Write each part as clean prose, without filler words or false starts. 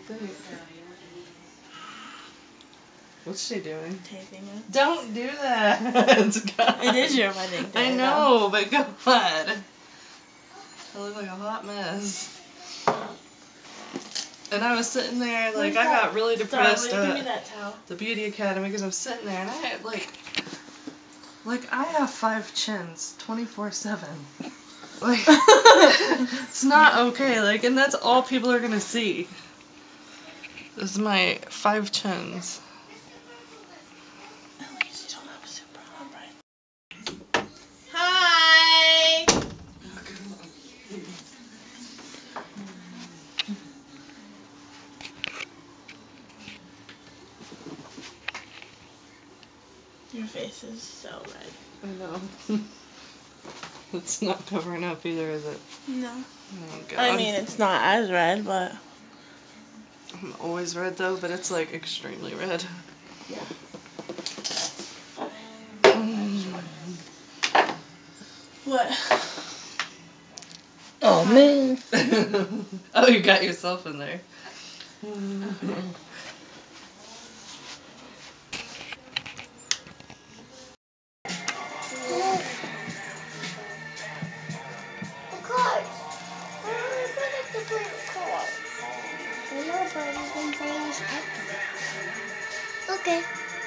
think? What's she doing? Taping it. Don't do that. It is your wedding day. I know, but God. I look like a hot mess. And I was sitting there, like, I got really depressed Give me that towel. the Beauty Academy because I'm sitting there and I had, like I have 5 chins 24/7. Like, it's not okay, like, and that's all people are gonna see. This is my 5 chins. At least you don't have a super hot bright. Hi! Your face is so red. I know. It's not covering up either, is it? No. Oh, God. I mean, it's not as red, but... I'm always red, though, but it's, like, extremely red. Yeah. What? Oh, man. Oh, you got yourself in there. Okay.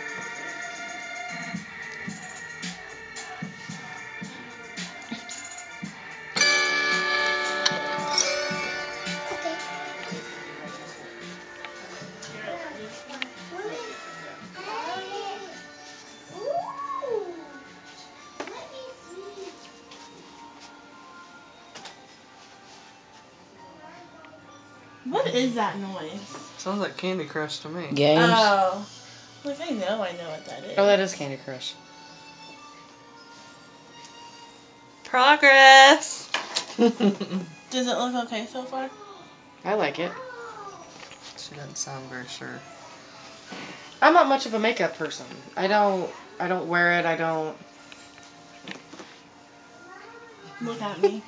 What is that noise? Sounds like Candy Crush to me. Games. Oh. Like, I know what that is. Oh, that is Candy Crush. Progress! Does it look okay so far? I like it. She doesn't sound very sure. I'm not much of a makeup person. I don't wear it. I don't. Look at me.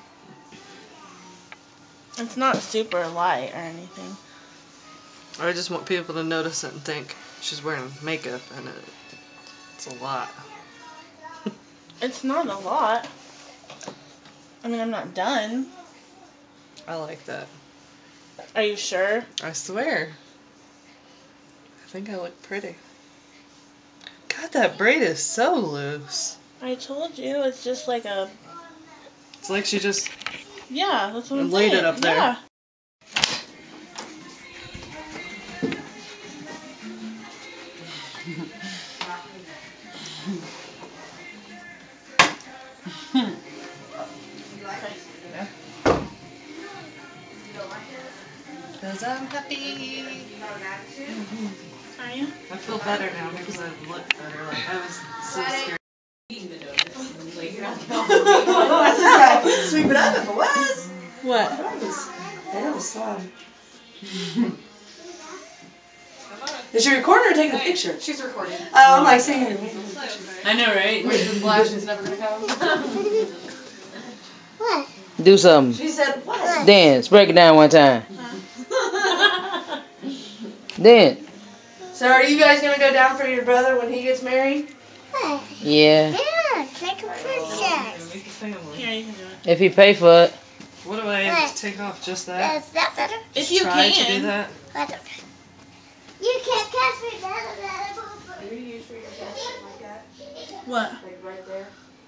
It's not super light or anything. I just want people to notice it and think she's wearing makeup, and it's a lot. It's not a lot. I mean, I'm not done. I like that. Are you sure? I swear. I think I look pretty. God, that braid is so loose. I told you, it's just like a... It's like she just... Yeah, that's what I'm laid saying. it up there. Yeah. Because I'm happy. Are you? I feel better now because I look better. Like, I was so scared. Sweep it up if it was. What? That was fun. Is she recording or taking a picture? She's recording. Oh, I'm like singing. I know, right? The flash is never gonna come. What? Do something. She said, what? Dance. Break it down one time. Dance. So are you guys going to go down for your brother when he gets married? What? Yeah. Yeah, like a princess. Make a family. Here, you can do it. If he pay for it. What do I have to take off? Just that? Is that better? If you Try can. to do that? Better. You can't catch me better. Are you used for your chest like that? What? Like right there?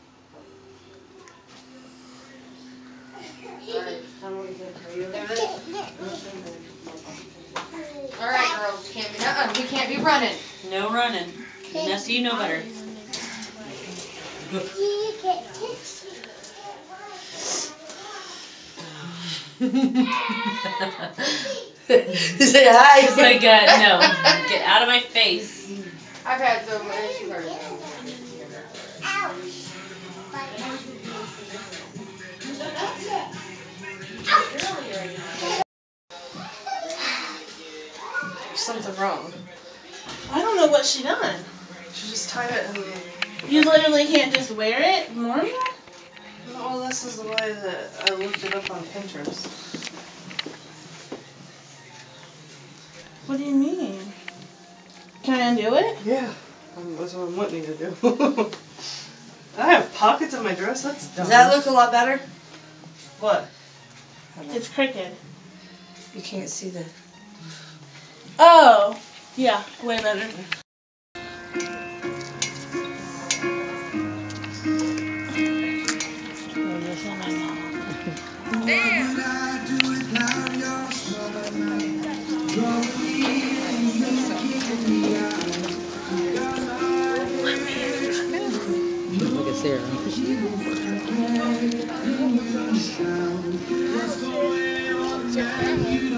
Alright, girls. We can't be running. No running. Nessie, you know better. You can't catch Say hi. It's like, no. Get out of my face. I've had so many issues. Ouch. There's something wrong. I don't know what she done. She just tied it in. You literally can't just wear it normal? Well, this is the way that I looked it up on Pinterest. What do you mean? Can I undo it? Yeah. That's what I'm wanting you to do. I have pockets in my dress. That's dumb. Does that look a lot better? What? It's crooked. You can't see the... Oh, yeah, way better. Look at Sarah. Thank you.